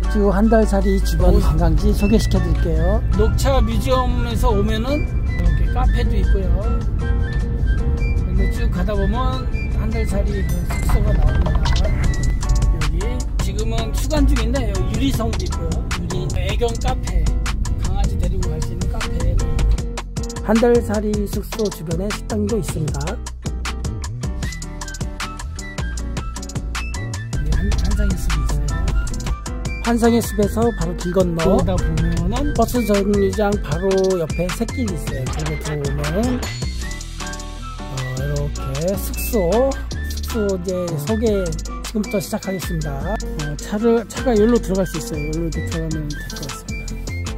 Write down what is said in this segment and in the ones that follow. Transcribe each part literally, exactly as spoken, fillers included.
광주 한달살이 주변 관광지 소개시켜 드릴게요. 녹차 뮤지엄에서 오면은 이렇게 카페도 있고요. 근데 쭉 가다 보면 한달살이 그 숙소가 나옵니다. 여기 지금은 휴관 중인데 여기 유리성도 있고요. 유리 애견 카페, 강아지 데리고 갈 수 있는 카페. 한달살이 숙소 주변에 식당도 있습니다. 한상의 숲이 있어요. 한상의 숲에서 바로 길 건너 오다 보면은 버스 정류장 바로 옆에 샛길이 있어요. 거기 들어오면 어, 이렇게 숙소 숙소 이제 소개 지금부터 시작하겠습니다. 어, 차를 차가 여기로 들어갈 수 있어요. 여기로 이렇게 들어가면 될 것 같습니다.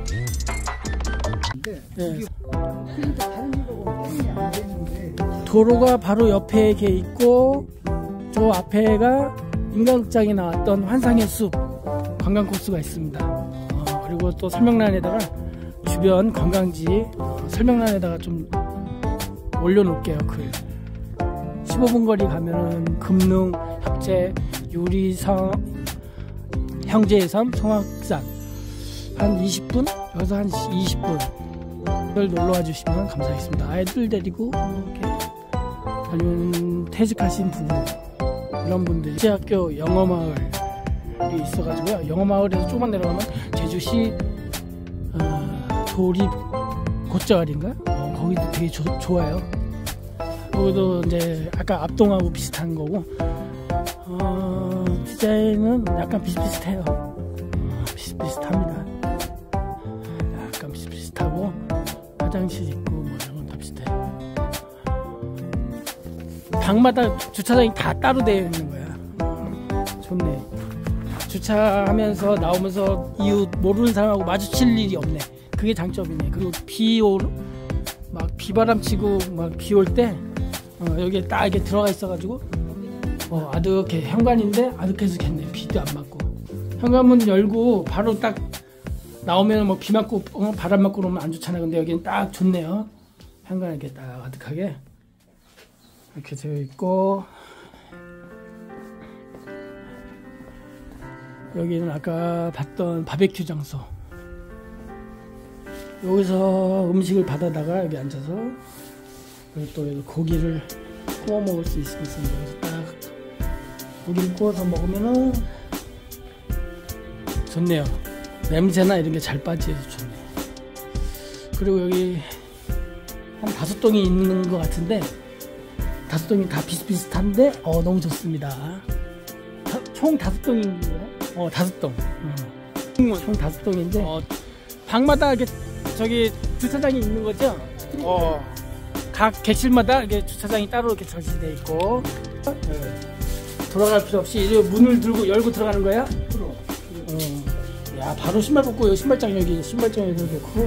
네. 도로가 바로 옆에 이렇게 있고 저 앞에가 인간극장에 나왔던 환상의 숲 관광 코스가 있습니다. 어, 그리고 또 설명란에다가 주변 관광지 어, 설명란에다가 좀 올려놓을게요. 글 십오 분 거리 가면은 금능, 혁재, 요리성, 형제의 섬, 성악산 한 이십 분? 여기서 한 이십 분을 놀러와 주시면 감사하겠습니다. 아이들 데리고 이렇게 아니면 퇴직하신 부부 이런 분들 제학교 영어마을이 있어가지고요. 영어마을에서 조금만 내려가면 제주시 어, 도립 곶자갈인가? 어, 거기도 되게 조, 좋아요. 거기도 이제 아까 압동하고 비슷한 거고 어, 디자인은 약간 비슷비슷해요. 어, 비슷비슷합니다. 약간 비슷비슷하고 화장실 있고 뭐 이런 건 다 비슷해요. 방마다 주차장이 다 따로 되어 있는 거야. 어, 좋네. 주차하면서 나오면서 이웃 모르는 사람하고 마주칠 일이 없네. 그게 장점이네. 그리고 비 오, 막 비바람 치고 막 비 올 때 어, 여기에 딱 이렇게 들어가 있어가지고 어, 아득해. 현관인데 아득해서 좋겠네. 비도 안 맞고. 현관문 열고 바로 딱 나오면 뭐 비 맞고 어, 바람 맞고 그러면 안 좋잖아. 근데 여기는 딱 좋네요. 현관 이렇게 딱 아득하게 이렇게 되어 있고 여기는 아까 봤던 바베큐 장소. 여기서 음식을 받아다가 여기 앉아서 그리고 또 여기 고기를 구워 먹을 수 있습니다. 여기서 딱 고기를 구워서 먹으면은 좋네요. 냄새나 이런 게 잘 빠지해서 좋네요. 그리고 여기 한 다섯 동이 있는 것 같은데 다섯 동이 다 비슷비슷한데 어 너무 좋습니다. 다, 총 다섯 동인가요? 어 다섯 동. 어. 총 다섯 동인데 어, 방마다 이렇게 저기 주차장이 있는 거죠? 어. 각 객실마다 이렇게 주차장이 따로 이렇게 설치되어 있고 네. 돌아갈 필요 없이 이제 문을 들고 열고 들어가는 거야? 그럼. 어. 야 바로 신발 벗고 여기 신발장 여기 신발장 여기 놓고.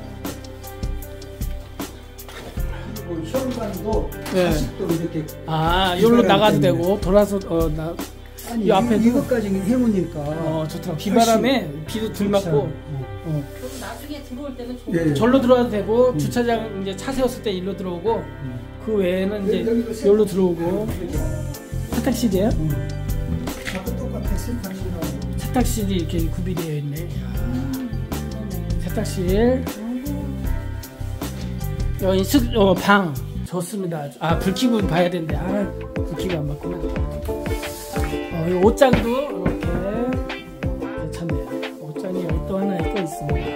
시험관도 네. 다시 또 이렇게 아 여기로 나가도 때문에. 되고 돌아서 어 나 아니 이 앞에도 이것까지 해놓으니까 어 좋더라. 비바람에 비도 덜 맞고 어. 그럼 나중에 들어올 때는 좋은 예, 예. 절로 들어와도 되고 음. 주차장 이제 차 세웠을 때 일로 들어오고 음. 그 외에는 이제 여기도 세- 여기로 들어오고 세탁실이에요? 음. 아까 똑같아 세탁실하고 세탁실이 이렇게 구비되어 있네. 세탁실 여기 숙, 어, 방 좋습니다. 아 불 켜고 봐야 되는데 아 불 켜고 안 봤구나. 어, 이 옷장도 이렇게 괜찮네요. 옷장이 여기 또 하나 있고 있습니다.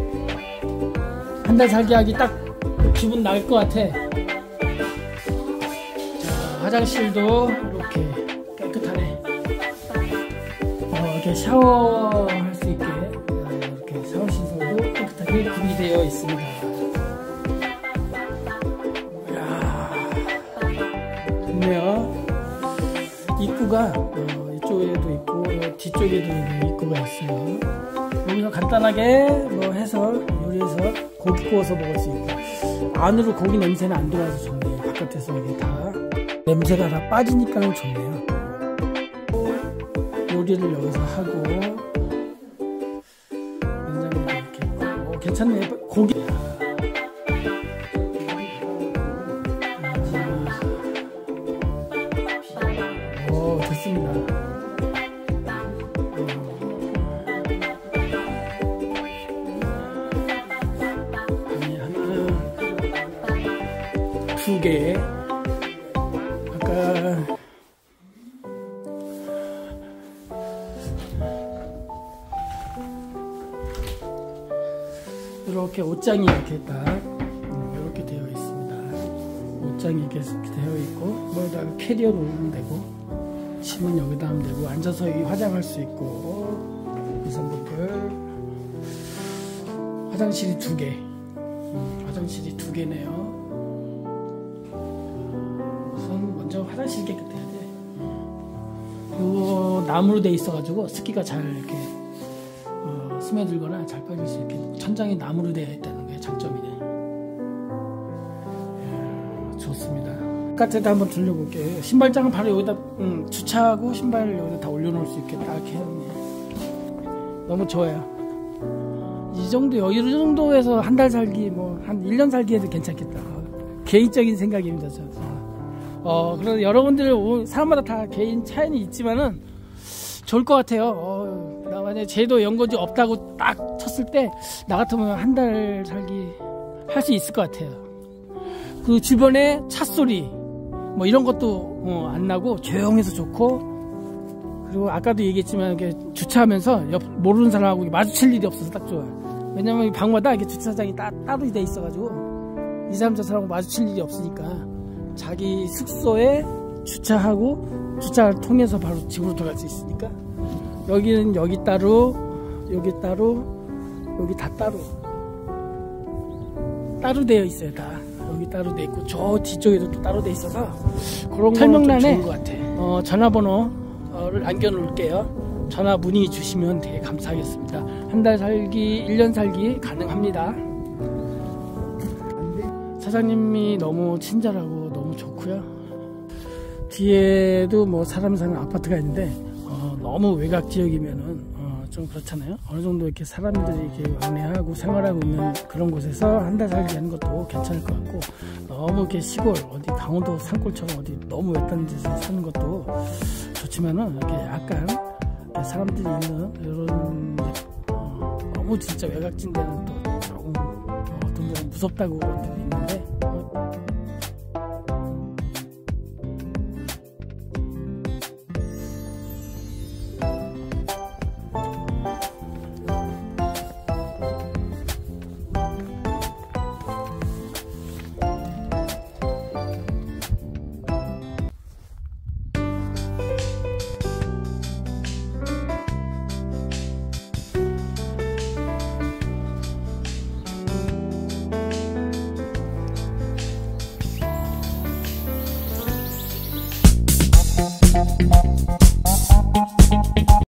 한 달 살기 하기 딱 기분 나을 것 같아. 자, 화장실도 이렇게 깨끗하네. 어, 이렇게 샤워할 수 있게 이렇게 샤워 시설도 깨끗하게 구비되어 있습니다. 좋네요. 입구가 어, 이쪽에도 있고 뒤쪽에도 입구가 있어요. 여기서 간단하게 뭐 해서 요리해서 고기 구워서 먹을 수 있고 안으로 고기 냄새는 안 들어와서 좋네요. 바깥에서 이게 다 냄새가 다 빠지니까 좋네요. 요리를 여기서 하고 냉장고도 이렇게 있고 어, 괜찮네. 고기 오, 좋습니다. 어, 두 개. 아까 이렇게 옷장이 이렇게 딱 이렇게 되어 있습니다. 옷장이 이렇게 되어 있고 뭐에다가 캐리어 놓으면 되고 짐은 여기다 하면 되고 앉아서 여기 화장할 수 있고 여성분들 화장실이 두 개. 음, 화장실이 두 개네요. 우선 먼저 화장실 깨끗해야 돼. 이거 나무로 돼 있어가지고 습기가 잘 이렇게 어, 스며들거나 잘 빠질 수 있게 천장이 나무로 되어 있다는 게 장점이네. 이야, 좋습니다. 바깥에다 한번 들려볼게요. 신발장은 바로 여기다 음, 주차하고 신발을 여기다 다 올려놓을 수 있게 딱 해놨네. 너무 좋아요. 이 정도, 이 정도에서 한 달 살기, 뭐, 한 일 년 살기 해도 괜찮겠다. 개인적인 생각입니다, 저. 어, 그래서 여러분들, 사람마다 다 개인 차이는 있지만은, 좋을 것 같아요. 어, 나 만약에 제도 연고지 없다고 딱 쳤을 때, 나 같으면 한 달 살기 할 수 있을 것 같아요. 그 주변에 차 소리, 뭐 이런 것도, 어, 안 나고, 조용해서 좋고, 그리고 아까도 얘기했지만 이렇게 주차하면서 옆 모르는 사람하고 마주칠 일이 없어서 딱 좋아요. 왜냐면 이 방마다 이렇게 주차장이 따, 따로 돼 있어가지고 이 사람 저 사람하고 마주칠 일이 없으니까 자기 숙소에 주차하고 주차를 통해서 바로 집으로 들어갈 수 있으니까 여기는 여기 따로 여기 따로 여기 다 따로 따로 되어 있어요. 다 여기 따로 돼 있고 저 뒤쪽에도 또 따로 돼 있어서 그런 설명란에 좋은 것 같아. 어, 전화번호를 남겨 놓을게요. 전화 문의 주시면 되게 감사하겠습니다. 한 달 살기, 일 년 살기 가능합니다. 사장님이 너무 친절하고 너무 좋고요. 뒤에도 뭐 사람 사는 아파트가 있는데 어, 너무 외곽 지역이면은 어, 좀 그렇잖아요. 어느 정도 이렇게 사람들이 이렇게 왕래하고 생활하고 있는 그런 곳에서 한 달 살기 하는 것도 괜찮을 것 같고 너무 이렇게 시골 어디 강원도 산골처럼 어디 너무 외딴 데서 사는 것도 좋지만은 이렇게 약간 사람들이 있는 이런 어, 너무 진짜 외곽진 데는 또 조금 어, 어떤 분은 무섭다고 그런 데도 있는데 어, Thank you.